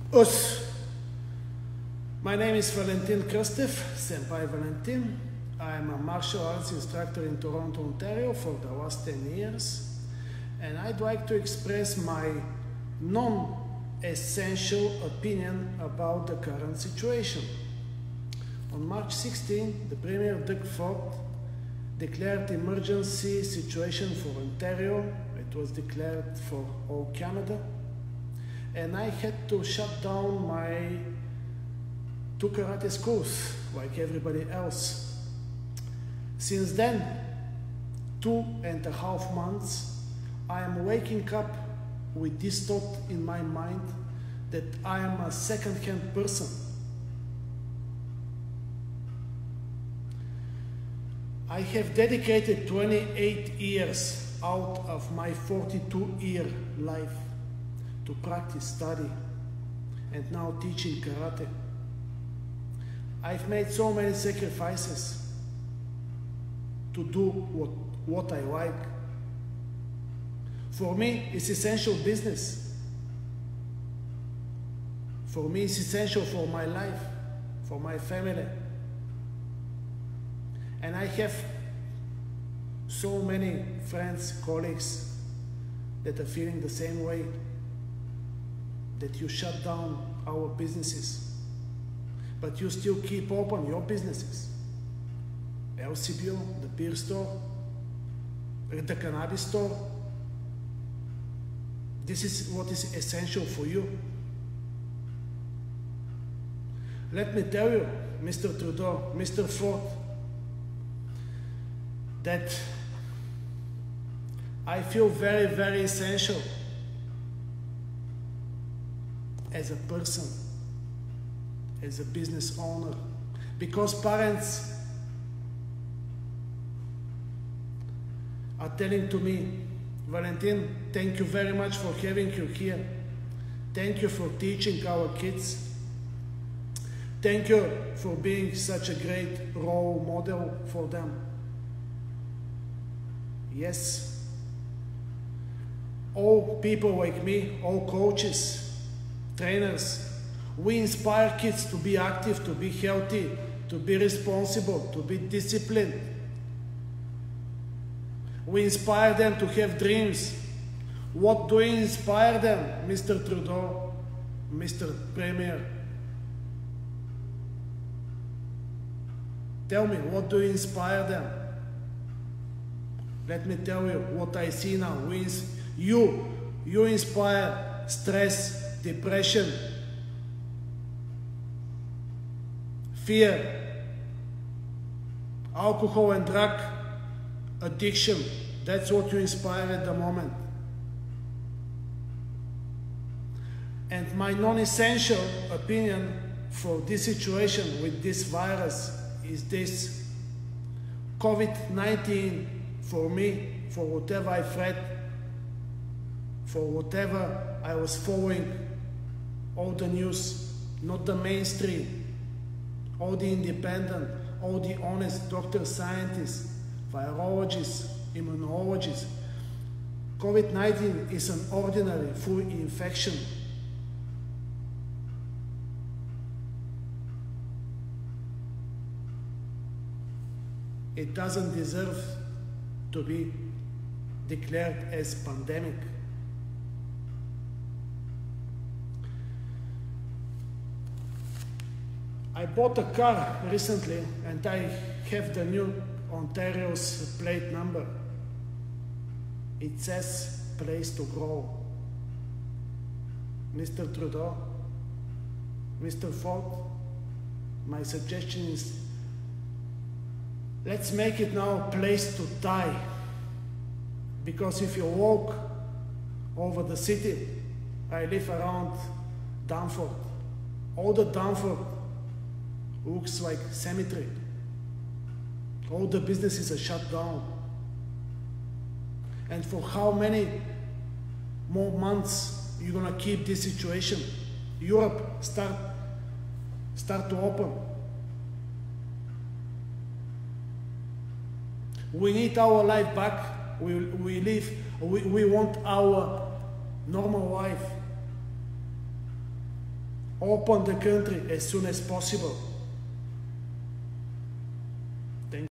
Us. My name is Valentin Krstev, Senpai Valentin. I'm a martial arts instructor in Toronto, Ontario for the last 10 years. And I'd like to express my non-essential opinion about the current situation. On March 16, the Premier Doug Ford declared emergency situation for Ontario. It was declared for all Canada. And I had to shut down my 2 karate schools, like everybody else. Since then, 2.5 months, I am waking up with this thought in my mind that I am a second-hand person. I have dedicated 28 years out of my 42-year life to practice, study, and now teaching karate. I've made so many sacrifices to do what I like. For me, it's essential business. For me, it's essential for my life, for my family. And I have so many friends, colleagues that are feeling the same way, that you shut down our businesses, but you still keep open your businesses. LCBO, the beer store, the cannabis store. This is what is essential for you. Let me tell you, Mr. Trudeau, Mr. Ford, that I feel very, very essential as a person, as a business owner, because parents are telling to me, Valentin, thank you very much for having you here. Thank you for teaching our kids. Thank you for being such a great role model for them. Yes, all people like me, all coaches, trainers, we inspire kids to be active, to be healthy, to be responsible, to be disciplined. We inspire them to have dreams. What do we inspire them, Mr. Trudeau, Mr. Premier? Tell me, what do you inspire them? Let me tell you what I see now. You inspire stress, depression, fear, alcohol and drug addiction. That's what you inspire at the moment. And my non-essential opinion for this situation with this virus is this: COVID-19, for me, for whatever I've read, for whatever I was following, all the news, not the mainstream, all the independent, all the honest doctors, scientists, virologists, immunologists. COVID-19 is an ordinary flu infection. It doesn't deserve to be declared as pandemic. I bought a car recently and I have the new Ontario's plate number. It says place to grow. Mr. Trudeau, Mr. Ford, my suggestion is, let's make it now a place to die. Because if you walk over the city, I live around Danforth. All the Danforth looks like cemetery. All the businesses are shut down. And for how many more months you're gonna keep this situation? Europe start to open. We need our life back. We want our normal life. open the country as soon as possible.